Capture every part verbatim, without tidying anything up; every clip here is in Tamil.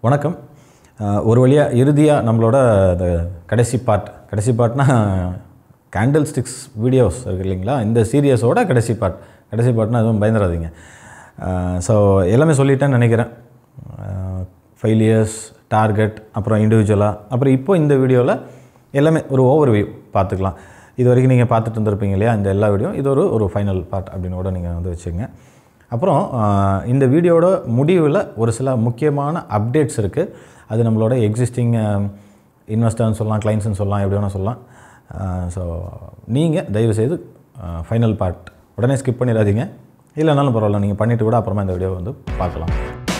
வணக்கம். ஒரு வழியா இறுதியா நம்மளோட அந்த கடைசி பார்ட் கடைசி பார்ட்னா கேண்டில் ஸ்டிக்ஸ் வீடியோஸ் இருக்கு இல்லைங்களா, இந்த சீரியஸோட கடைசி பார்ட் கடைசி பார்ட்னா எதுவும் பயந்துடாதீங்க. ஸோ எல்லாமே சொல்லிட்டேன்னு நினைக்கிறேன். ஃபெயிலியர்ஸ், டார்கெட், அப்புறம் இண்டிவிஜுவலாக, அப்புறம் இப்போ இந்த வீடியோவில் எல்லாமே ஒரு ஓவர் வியூ பார்த்துக்கலாம். இது வரைக்கும் நீங்கள் பார்த்துட்டு இருந்திருப்பீங்க இல்லையா, இந்த எல்லா வீடியோ இது ஒரு ஒரு ஃபைனல் பார்ட் அப்படின்னு கூட நீங்கள் வந்து வச்சுங்க. அப்புறம் இந்த வீடியோட முடிவில் ஒரு சில முக்கியமான அப்டேட்ஸ் இருக்குது. அது நம்மளோட எக்ஸிஸ்டிங் இன்வெஸ்டர்னு சொல்லலாம், கிளைண்ட்ஸ்னு சொல்லலாம், எப்படி வேணால் சொல்லலாம். ஸோ நீங்கள் தயவுசெய்து ஃபைனல் பார்ட் உடனே ஸ்கிப் பண்ணிடாதீங்க. இல்லைனாலும் பரவாயில்ல, நீங்கள் பண்ணிவிட்டு கூட அப்புறமா இந்த வீடியோ வந்து பார்க்கலாம்.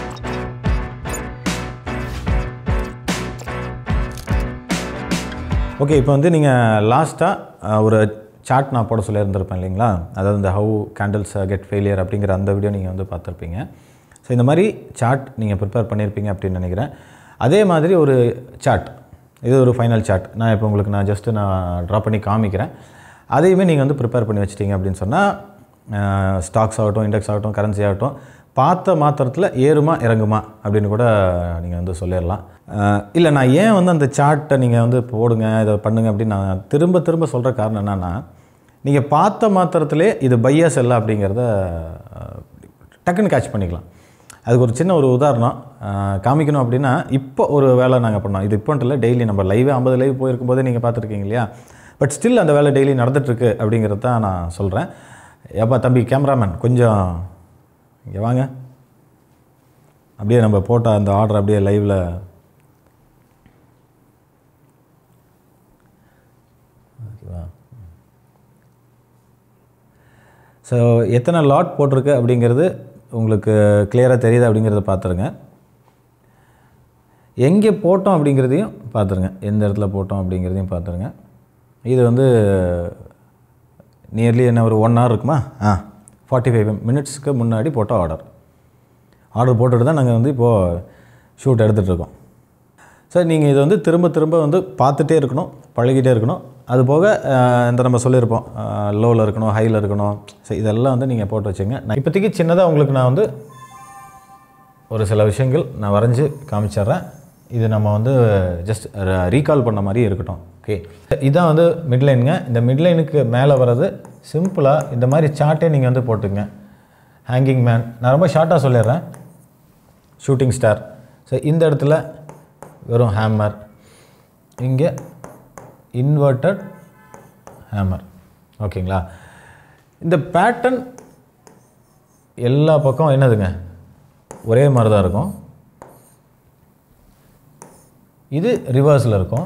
ஓகே, இப்போ வந்து நீங்கள் லாஸ்ட்டாக ஒரு சார்ட் நான் போட சொல்லியிருந்திருப்பேன் இல்லைங்களா, அதாவது இந்த ஹவு கேண்டில்ஸ் கெட் ஃபெயிலியர் அப்படிங்கிற அந்த வீடியோ நீங்கள் வந்து பார்த்துருப்பீங்க. ஸோ இந்த மாதிரி சார்ட் நீங்கள் ப்ரிப்பேர் பண்ணியிருப்பீங்க அப்படின்னு நினைக்கிறேன். அதே மாதிரி ஒரு சார்ட், இது ஒரு ஃபைனல் சார்ட் நான் இப்போ உங்களுக்கு நான் ஜஸ்ட்டு நான் ட்ரா பண்ணி காமிக்கிறேன். அதையுமே நீங்கள் வந்து ப்ரிப்பேர் பண்ணி வச்சிட்டிங்க அப்படின்னு சொன்னால் ஸ்டாக்ஸ் ஆகட்டும், இண்டெக்ஸ் ஆகட்டும், கரன்சி ஆகட்டும், பார்த்த மாத்திரத்தில் ஏறுமா இறங்குமா அப்படின்னு கூட நீங்கள் வந்து சொல்லிடலாம். இல்லை, நான் ஏன் வந்து அந்த சார்ட்டை நீங்கள் வந்து போடுங்க, இதை பண்ணுங்க அப்படின்னு நான் திரும்ப திரும்ப சொல்கிற காரணம் என்னென்னா, நீங்கள் பார்த்த மாத்திரத்திலே இது பையா செல்லா அப்படிங்கிறத டக்குன்னு கேட்ச் பண்ணிக்கலாம். அதுக்கு ஒரு சின்ன ஒரு உதாரணம் காமிக்கணும் அப்படின்னா, இப்போ ஒரு வேலை நாங்கள் பண்ணோம். இது இப்போன்ட்டு இல்லை, டெய்லி நம்ம லைவே ஐம்பது லைவ் போயிருக்கும் போதே நீங்கள் பார்த்துருக்கீங்க இல்லையா. பட் ஸ்டில் அந்த வேலை டெய்லி நடந்துகிட்ருக்கு அப்படிங்கிறது தான் நான் சொல்கிறேன். ஏப்பா தம்பி கேமராமேன், கொஞ்சம் இங்கே வாங்க, அப்படியே நம்ம போட்ட அந்த ஆர்டர் அப்படியே லைவில் ஓகேவா. ஸோ எத்தனை லாட் போட்டிருக்கு அப்படிங்கிறது உங்களுக்கு கிளியராக தெரியுது அப்படிங்கிறத பார்த்துருங்க. எங்கே போட்டோம் அப்படிங்கிறதையும் பார்த்துருங்க, எந்த இடத்துல போட்டோம் அப்படிங்கிறதையும் பார்த்துருங்க. இது வந்து நியர்லி என்ன ஒரு ஒன் ஹவர் இருக்குமா, ஆ ஃபார்ட்டி ஃபைவ் மினிட்ஸ்க்கு முன்னாடி போட்ட ஆர்டர் ஆர்டர் போட்டுட்டு தான் நாங்கள் வந்து இப்போது ஷூட் எடுத்துகிட்ருக்கோம். ஸோ நீங்கள் இதை வந்து திரும்ப திரும்ப வந்து பார்த்துட்டே இருக்கணும், பழகிட்டே இருக்கணும். அது போக இந்த நம்ம சொல்லியிருப்போம் லோவில் இருக்கணும், ஹையில் இருக்கணும். ஸோ இதெல்லாம் வந்து நீங்கள் போட்டு வச்சுங்க. நான் இப்போதைக்கு சின்னதாக உங்களுக்கு நான் வந்து ஒரு சில விஷயங்கள் நான் வரைஞ்சி காமிச்சிட்றேன். இது நம்ம வந்து ஜஸ்ட் ரீகால் பண்ண மாதிரி இருக்கட்டும். ஓகே, இதான் வந்து மிட்லைனுங்க. இந்த மிட்லைனுக்கு மேலே வர்றது சிம்பிளாக இந்த மாதிரி சார்ட்டே நீங்கள் வந்து போட்டுங்க. ஹேங்கிங் மேன், நான் ரொம்ப ஷார்ட்டாக சொல்லிடுறேன். Shooting star. ஸோ இந்த இடத்துல வெறும் ஹேமர், இங்கே இன்வெர்ட்டட் ஹேமர். ஓகேங்களா. இந்த பேட்டர்ன் எல்லா பக்கம் என்னதுங்க ஒரே மாதிரி தான் இருக்கும். இது ரிவர்ஸில் இருக்கும்.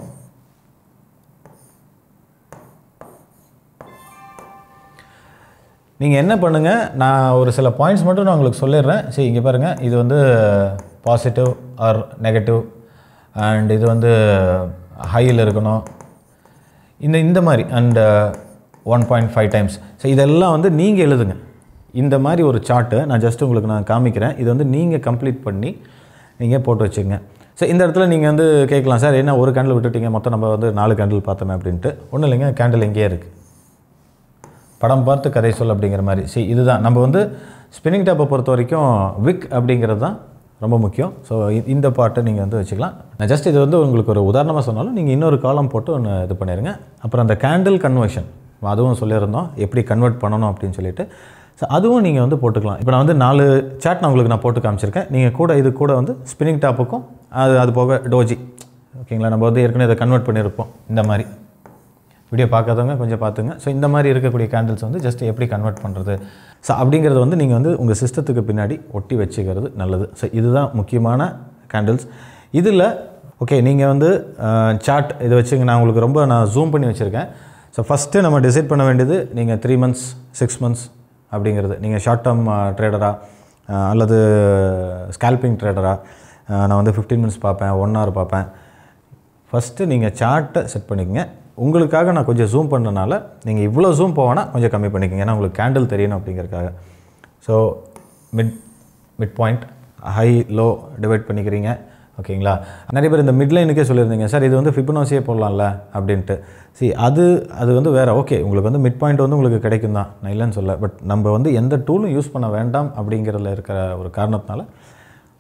நீங்கள் என்ன பண்ணுங்கள், நான் ஒரு சில பாயிண்ட்ஸ் மட்டும் நான் உங்களுக்கு சொல்லிடுறேன். சரி, இங்கே பாருங்கள், இது வந்து பாசிட்டிவ் ஆர் நெகட்டிவ், அண்ட் இது வந்து ஹையில் இருக்கணும், இந்த இந்த மாதிரி and one point five times. So இதெல்லாம் வந்து நீங்கள் எழுதுங்க. இந்த மாதிரி ஒரு சார்ட்டு நான் ஜஸ்ட் உங்களுக்கு நான் காமிக்கிறேன். இது வந்து நீங்கள் கம்ப்ளீட் பண்ணி நீங்கள் போட்டு வச்சுங்க. ஸோ இந்த இடத்துல நீங்கள் வந்து கேட்கலாம், சார் என்ன ஒரு கேண்டில் விட்டுட்டீங்க, மொத்தம் நம்ம வந்து நாலு கேண்டில் பார்த்தோமே அப்படின்ட்டு. ஒன்றும் இல்லைங்க, கேண்டில் எங்கேயே இருக்குது, படம் பார்த்து கதை சொல் அப்படிங்கிற மாதிரி. சரி, இதுதான் நம்ம வந்து ஸ்பின்னிங் டாப்பை பொறுத்த வரைக்கும் விக் அப்படிங்கிறது தான் ரொம்ப முக்கியம். ஸோ இந்த பாட்டை நீங்கள் வந்து வச்சுக்கலாம். நான் ஜஸ்ட் இது வந்து உங்களுக்கு ஒரு உதாரணமாக சொன்னாலும் நீங்கள் இன்னொரு காலம் போட்டு ஒன்று இது பண்ணிடுங்க. அப்புறம் அந்த கேண்டில் கன்வர்ஷன் அதுவும் சொல்லியிருந்தோம், எப்படி கன்வெர்ட் பண்ணணும் அப்படின்னு சொல்லிட்டு. ஸோ அதுவும் நீங்கள் வந்து போட்டுக்கலாம். இப்போ நான் வந்து நாலு சாட் நான் உங்களுக்கு நான் போட்டு காமிச்சிருக்கேன். நீங்கள் கூட இது கூட வந்து ஸ்பின்னிங் டாப்புக்கும் அது அது போக டோஜி, ஓகேங்களா, நம்ம வந்து ஏற்கனவே இதை கன்வெர்ட் பண்ணியிருப்போம். இந்த மாதிரி வீடியோ பார்க்காதவங்க கொஞ்சம் பார்த்துங்க. ஸோ இந்த மாதிரி இருக்கக்கூடிய கேண்டில்ஸ் வந்து ஜஸ்ட் எப்படி கன்வெர்ட் பண்ணுறது, ஸோ அப்படிங்கிறது வந்து நீங்கள் வந்து உங்கள் சிஸ்டத்துக்கு பின்னாடி ஒட்டி வச்சுக்கிறது நல்லது. ஸோ இதுதான் முக்கியமான கேண்டில்ஸ். இதில் ஓகே, நீங்கள் வந்து சார்ட் இதை வச்சுங்க. நான் உங்களுக்கு ரொம்ப நான் ஜூம் பண்ணி வச்சுருக்கேன். ஸோ ஃபஸ்ட்டு நம்ம டிசைட் பண்ண வேண்டியது, நீங்கள் த்ரீ மந்த்ஸ் சிக்ஸ் மந்த்ஸ் அப்படிங்கிறது, நீங்கள் ஷார்ட் டேர்ம் ட்ரேடரா அல்லது ஸ்கேல்பிங் ட்ரேடரா. நான் வந்து ஃபிஃப்டீன் மினிட்ஸ் பார்ப்பேன், ஒன் ஹவர் பார்ப்பேன். ஃபஸ்ட்டு நீங்கள் சார்ட்டை செட் பண்ணிக்கங்க. உங்களுக்காக நான் கொஞ்சம் ஜூம் பண்ணனால நீங்கள் இவ்வளோ ஜூம் போவேன்னா கொஞ்சம் கம்மி பண்ணிக்கோங்க, ஏன்னா உங்களுக்கு கேண்டில் தெரியணும் அப்படிங்கிறதுக்காக. So mid mid point high low divide பண்ணிக்கிறீங்க. ஓகேங்களா. நிறைய பேர் இந்த மிட்லைனுக்கே சொல்லியிருந்தீங்க, சார் இது வந்து ஃபிபனாசியே போடலாம்ல அப்படின்ட்டு. சி அது அது வந்து வேறு. ஓகே, உங்களுக்கு வந்து மிட் பாயிண்ட் வந்து உங்களுக்கு கிடைக்கும் தான், நான் இல்லைன்னு சொல்ல. பட் நம்ம வந்து எந்த டூலும் யூஸ் பண்ண வேண்டாம் அப்படிங்கிறதுல இருக்கிற ஒரு காரணத்தினால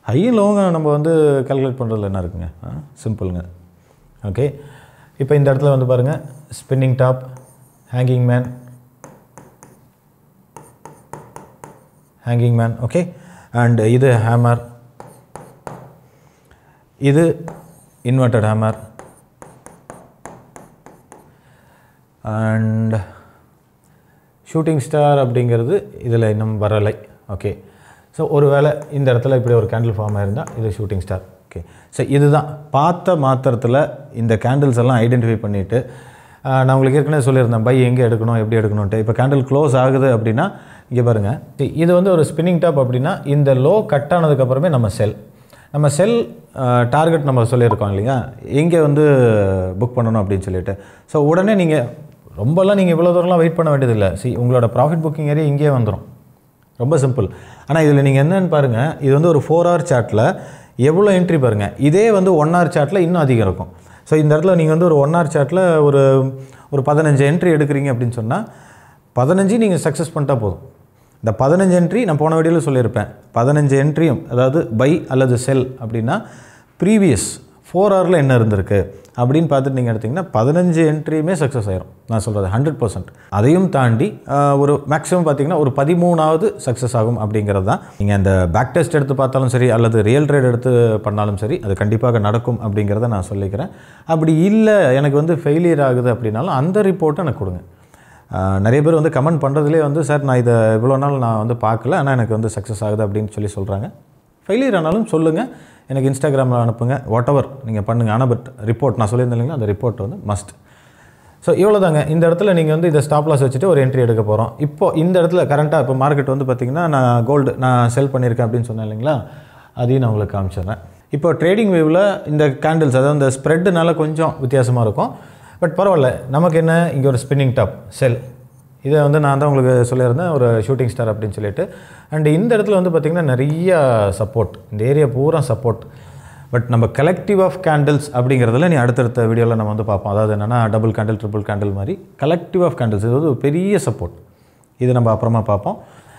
ஹையும் லோங்க நம்ம வந்து கால்குலேட் பண்ணுறதுல என்ன இருக்குங்க, சிம்பிளுங்க. ஓகே, இப்போ இந்த இடத்துல வந்து பாருங்கள், spinning top, hanging man, hanging man. Okay, and இது ஹேமர், இது inverted hammer, and shooting star அப்படிங்கிறது இதில் இன்னும் வரலை. ஓகே, ஸோ ஒரு வேளை இந்த இடத்துல இப்படி ஒரு கேண்டில் ஃபார்ம் ஆயிருந்தால் இது ஷூட்டிங் ஸ்டார். ஓகே, ஸோ இதுதான் பார்த்த மாத்திரத்தில் இந்த கேண்டில்ஸ் எல்லாம் ஐடென்டிஃபை பண்ணிவிட்டு நான் உங்களுக்கு ஏற்கனவே சொல்லியிருந்தேன் பை எங்கே எடுக்கணும் எப்படி எடுக்கணுன்ட்டு. இப்போ கேண்டில் க்ளோஸ் ஆகுது அப்படின்னா இங்கே பாருங்கள், இது வந்து ஒரு ஸ்பின்னிங் டாப் அப்படின்னா இந்த லோ கட் ஆனதுக்கப்புறமே நம்ம செல் நம்ம செல் டார்கெட் நம்ம சொல்லியிருக்கோம் இல்லையா, எங்கே வந்து புக் பண்ணணும் அப்படின்னு சொல்லிட்டு. ஸோ உடனே நீங்கள் ரொம்பலாம் நீங்கள் இவ்வளோ தூரம்லாம் வெயிட் பண்ண வேண்டியதில்லை. சி உங்களோட ப்ராஃபிட் புக்கிங் ஏரியா இங்கேயே வந்துடும், ரொம்ப சிம்பிள். ஆனால் இதில் நீங்கள் என்னென்னு பாருங்கள், இது வந்து ஒரு ஃபோர் ஹவர் சார்ட்டில் எவ்வளோ என்ட்ரி பாருங்கள், இதே வந்து ஒன் ஹவர் சார்ட்டில் இன்னும் அதிகம் இருக்கும். ஸோ இந்த இடத்துல நீங்கள் வந்து ஒரு ஒன் ஹவர் சார்ட்டில் ஒரு ஒரு பதினஞ்சு என்ட்ரி எடுக்கிறீங்க அப்படின்னு சொன்னால் பதினஞ்சு நீங்கள் சக்ஸஸ் பண்ணிட்டா போதும். இந்த பதினஞ்சு என்ட்ரி நான் போன வீடியோவில் சொல்லியிருப்பேன், பதினஞ்சு என்ட்ரியும் அதாவது பை அல்லது செல் அப்படின்னா ப்ரீவியஸ் ஃபோர் ஹவரில் என்ன இருந்திருக்கு அப்படின்னு பார்த்துட்டு நீங்கள் எடுத்திங்கன்னா பதினஞ்சு என்ட்ரியுமே சக்ஸஸ் ஆயிரும். நான் சொல்கிறது ஹண்ட்ரட் பர்சன்ட். அதையும் தாண்டி ஒரு மேக்ஸிமம் பார்த்திங்கன்னா ஒரு பதிமூணாவது சக்ஸஸ் ஆகும் அப்படிங்கிறது தான். நீங்கள் அந்த பேக் டெஸ்ட் எடுத்து பார்த்தாலும் சரி அல்லது ரியல் ட்ரேட் எடுத்து பண்ணாலும் சரி அது கண்டிப்பாக நடக்கும் அப்படிங்கிறத நான் சொல்லிக்கிறேன். அப்படி இல்லை எனக்கு வந்து ஃபெயிலியர் ஆகுது அப்படின்னாலும் அந்த ரிப்போர்ட்டை எனக்கு கொடுங்க. நிறைய பேர் வந்து கமெண்ட் பண்ணுறதுலேயே வந்து சார் நான் இதை இவ்வளோ நாள் நான் வந்து பார்க்கல ஆனால் எனக்கு வந்து சக்ஸஸ் ஆகுது அப்படின்னு சொல்லி சொல்கிறாங்க. ஃபெயிலியர் ஆனாலும் சொல்லுங்கள், எனக்கு இன்ஸ்டாகிராமில் அனுப்புங்க, வாட் எவர் நீங்கள் பண்ணுங்கள். ஆனால் பட் ரிப்போர்ட் நான் சொல்லியிருந்தேன் இல்லைங்களா, அந்த ரிப்போர்ட் வந்து மஸ்ட். ஸோ இவ்வளோ தாங்க. இந்த இடத்துல நீங்கள் வந்து இதை ஸ்டாப் லாஸ் வச்சுட்டு ஒரு என்ட்ரி எடுக்க போகிறோம். இப்போது இந்த இடத்துல கரண்ட்டாக இப்போ மார்க்கெட் வந்து பார்த்திங்கன்னா நான் கோல்டு நான் செல் பண்ணியிருக்கேன் அப்படின்னு சொன்னேன் இல்லைங்களா, அதையும் நான் உங்களுக்கு காமிச்சிடுறேன். இப்போ ட்ரேடிங் வியூவில் இந்த கேண்டில்ஸ் அதாவது இந்த ஸ்ப்ரெட்டுனால கொஞ்சம் வித்தியாசமாக இருக்கும். பட் பரவாயில்ல, நமக்கு என்ன இங்கே ஒரு ஸ்பின்னிங் டாப் செல், இதை வந்து நான் தான் உங்களுக்கு சொல்லியிருந்தேன் ஒரு ஷூட்டிங் ஸ்டார் அப்படின்னு சொல்லிட்டு. அண்ட் இந்த இடத்துல வந்து பார்த்திங்கன்னா நிறைய சப்போர்ட், இந்த ஏரியா பூரா சப்போர்ட். பட் நம்ம கலெக்டிவ் ஆஃப் கேண்டில்ஸ் அப்படிங்கிறதுல நீ அடுத்தடுத்த வீடியோவில் நம்ம வந்து பார்ப்போம். அதாவது என்னென்னா டபுள் கேண்டில் ட்ரிபிள் கேண்டில் மாதிரி கலெக்டிவ் ஆஃப் கேண்டில்ஸ், இது வந்து ஒரு பெரிய சப்போர்ட். இது நம்ம அப்புறமா பார்ப்போம்.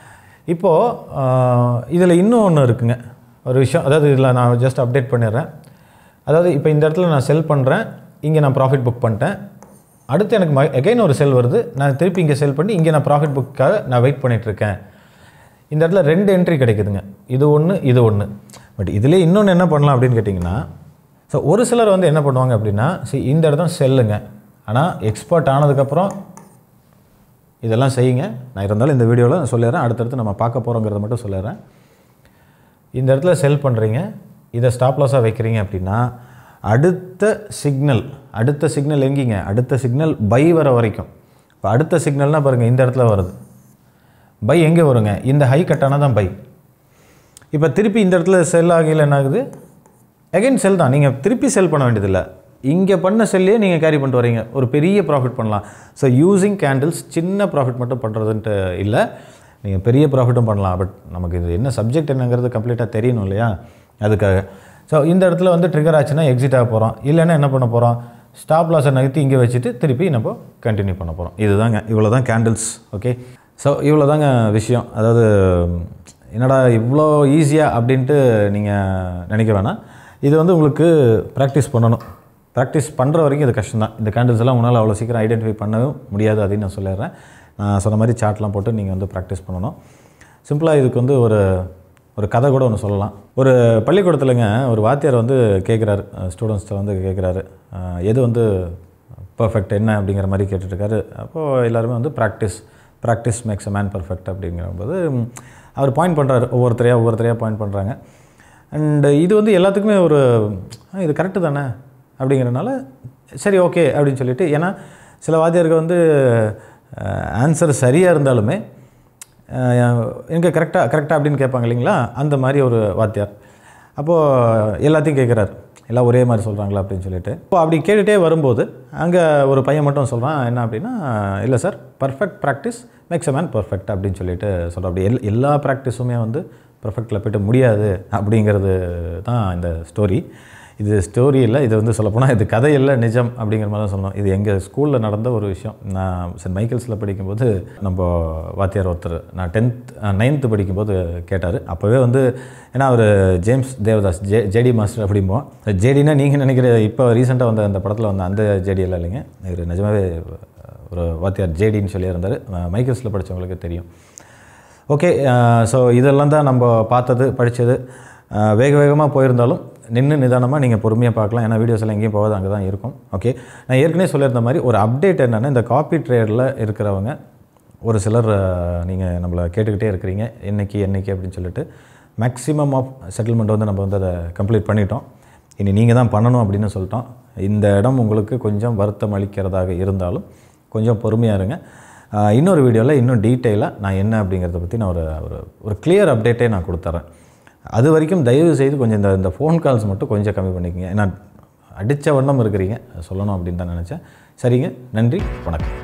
இப்போது இதில் இன்னும் ஒன்று இருக்குங்க ஒரு விஷயம், அதாவது இதில் நான் ஜஸ்ட் அப்டேட் பண்ணிடுறேன். அதாவது இப்போ இந்த இடத்துல நான் செல் பண்ணுறேன், இங்கே நான் ப்ராஃபிட் புக் பண்ணிட்டேன். அடுத்து எனக்கு எகைன் ஒரு செல் வருது, நான் திருப்பி இங்கே செல் பண்ணி இங்கே நான் ப்ராஃபிட் புக்காக நான் வெயிட் பண்ணிகிட்ருக்கேன். இந்த இடத்துல ரெண்டு என்ட்ரி கிடைக்குதுங்க, இது ஒன்று இது ஒன்று. பட் இதிலே இன்னொன்று என்ன பண்ணலாம் அப்படின்னு கேட்டிங்கன்னா, ஸோ ஒரு சிலர் வந்து என்ன பண்ணுவாங்க அப்படின்னா, சரி இந்த இடத்துல செல்லுங்க, ஆனால் எக்ஸ்பர்ட் ஆனதுக்கப்புறம் இதெல்லாம் செய்யுங்க. நான் இருந்தாலும் இந்த வீடியோவில் சொல்லிடுறேன், அடுத்தடுத்து நம்ம பார்க்க போகிறோங்கிறத மட்டும் சொல்லிடுறேன். இந்த இடத்துல செல் பண்ணுறீங்க, இதை ஸ்டாப் லாஸாக வைக்கிறீங்க அப்படின்னா அடுத்த சிக்னல் அடுத்த சிக்னல் எங்கேங்க, அடுத்த சிக்னல் பை வர வரைக்கும். இப்போ அடுத்த சிக்னல்னால் பாருங்கள் இந்த இடத்துல வருது, பை எங்கே வருங்க, இந்த ஹை கட்டானால் தான் பை. இப்போ திருப்பி இந்த இடத்துல செல் ஆகையில் என்ன ஆகுது, அகைன் செல் தான். நீங்கள் திருப்பி செல் பண்ண வேண்டியதில்லை, இங்கே பண்ண செல்லையே நீங்கள் கேரி பண்ணிட்டு வரீங்க, ஒரு பெரிய ப்ராஃபிட் பண்ணலாம். ஸோ யூஸிங் கேண்டில்ஸ் சின்ன ப்ராஃபிட் மட்டும் பண்ணுறதுன்ட்டு இல்லை, நீங்கள் பெரிய ப்ராஃபிட்டும் பண்ணலாம். பட் நமக்கு இது என்ன சப்ஜெக்ட் என்னங்கிறது கம்ப்ளீட்டாக தெரியணும் இல்லையா, அதுக்காக. ஸோ இந்த இடத்துல வந்து ட்ரிகர் ஆச்சுன்னா எக்ஸிட் ஆக போகிறோம், இல்லைன்னா என்ன பண்ண போகிறோம், ஸ்டாப் லாஸை நகர்த்தி இங்கே வச்சுட்டு திருப்பி நம்ம கண்டினியூ பண்ண போகிறோம். இதுதாங்க, இவ்வளோ தான் கேண்டில்ஸ். ஓகே, ஸோ இவ்வளோ தாங்க விஷயம். அதாவது என்னடா இவ்வளோ ஈஸியாக அப்படின்ட்டு நீங்கள் நினைக்க வேணாம். இது வந்து உங்களுக்கு ப்ராக்டிஸ் பண்ணணும். ப்ராக்டிஸ் பண்ணுற வரைக்கும் இது கஷ்டம் தான். இந்த கேண்டில்ஸ் எல்லாம் உங்களால் அவ்வளோ சீக்கிரம் ஐடென்டிஃபை பண்ணவும் முடியாது, அப்படின்னு நான் சொல்லிடுறேன். நான் சொன்ன மாதிரி சார்ட்லாம் போட்டு நீங்கள் வந்து ப்ராக்டிஸ் பண்ணணும். சிம்பிளாக இதுக்கு வந்து ஒரு ஒரு கதை கூட ஒன்று சொல்லலாம். ஒரு பள்ளிக்கூடத்துலங்க ஒரு வாத்தியார் வந்து கேட்குறாரு, ஸ்டூடெண்ட்ஸ்கிட்ட வந்து கேட்குறாரு, எது வந்து பர்ஃபெக்ட் என்ன அப்படிங்கிற மாதிரி கேட்டுட்ருக்காரு. அப்போது எல்லாருமே வந்து practice practice makes a man perfect அப்படிங்கிறபோது அவர் பாயிண்ட் பண்ணுறாரு, ஒவ்வொருத்தரையாக ஒவ்வொருத்தரையாக பாயிண்ட் பண்ணுறாங்க. அண்டு இது வந்து எல்லாத்துக்குமே ஒரு இது கரெக்டு தானே அப்படிங்கிறனால சரி ஓகே அப்படின்னு சொல்லிட்டு, ஏன்னா சில வாத்தியாருக்கு வந்து ஆன்சர் சரியாக இருந்தாலுமே எனக்கு கரெக்டாக கரெக்டாக அப்படின்னு கேட்பாங்க இல்லைங்களா, அந்த மாதிரி ஒரு வாத்தியார். அப்போது எல்லாத்தையும் கேட்குறாரு, எல்லாம் ஒரே மாதிரி சொல்கிறாங்களா அப்படின்னு சொல்லிட்டு. இப்போ அப்படி கேட்டுகிட்டே வரும்போது அங்கே ஒரு பையன் மட்டும் சொல்கிறான், என்ன அப்படின்னா, இல்லை sir perfect practice makes a man perfect அப்படின்னு சொல்லிட்டு சொல்கிறோம். அப்படி எல் எல்லா ப்ராக்டிஸுமே வந்து பர்ஃபெக்டில் போய்ட்டு முடியாது அப்படிங்கிறது தான் இந்த ஸ்டோரி. இது ஸ்டோரி இல்லை, இது வந்து சொல்லப்போனால் இது கதை இல்லை, நிஜம் அப்படிங்கிற மாதிரி தான் சொல்லணும். இது எங்கள் ஸ்கூலில் நடந்த ஒரு விஷயம். நான் சென்ட் மைக்கேல்ஸில் படிக்கும்போது நம்ம வாத்தியார் ஒருத்தர் நான் டென்த் நைன்த்து படிக்கும்போது கேட்டார். அப்போவே வந்து ஏன்னா அவர் James Devadas J JD master அப்படிம்போம். ஜேடினா நீங்கள் நினைக்கிற இப்போ ரீசெண்டாக வந்த அந்த படத்தில் வந்த அந்த ஜேடி எல்லாம் இல்லைங்க. இவர் நிஜமாகவே ஒரு வாத்தியார் ஜேடின்னு சொல்லியிருந்தார். மைக்கேல்ஸில் படித்தவங்களுக்கு தெரியும். ஓகே, ஸோ இதெல்லாம் தான் நம்ம பார்த்தது படித்தது. வேக வேகமாக போயிருந்தாலும் நின்று நிதானமாக நீங்கள் பொறுமையாக பார்க்கலாம். ஏன்னா வீடியோஸ் எல்லாம் எங்கேயும் போகாது, அங்கே தான் இருக்கும். ஓகே, நான் ஏற்கனவே சொல்லியிருந்த மாதிரி ஒரு அப்டேட் என்னென்னா, இந்த காப்பி ட்ரேடில் இருக்கிறவங்க ஒரு சிலர் நீங்கள் நம்மளை கேட்டுக்கிட்டே இருக்கிறீங்க என்றைக்கு என்றைக்கு அப்படின்னு சொல்லிட்டு. மேக்ஸிமம் ஆஃப் செட்டில்மெண்ட் வந்து நம்ம வந்து அதை கம்ப்ளீட் பண்ணிட்டோம். இனி நீங்கள் தான் பண்ணணும் அப்படின்னு சொல்லிட்டோம். இந்த இடம் உங்களுக்கு கொஞ்சம் வருத்தம் அளிக்கிறதாக இருந்தாலும் கொஞ்சம் பொறுமையாக இருங்க. இன்னொரு வீடியோவில் இன்னும் டீட்டெயிலாக நான் என்ன அப்படிங்கிறத பற்றி நான் ஒரு ஒரு ஒரு கிளியர் அப்டேட்டே நான் கொடுத்துட்றேன். அது வரைக்கும் தயவு செய்து கொஞ்சம் இந்த இந்த ஃபோன் கால்ஸ் மட்டும் கொஞ்சம் கம்மி பண்ணிக்கங்க. ஏன்னா அடித்த வண்ணம் இருக்கிறீங்க, சொல்லணும் அப்படின்னு தான் நினச்சேன். சரிங்க, நன்றி, வணக்கம்.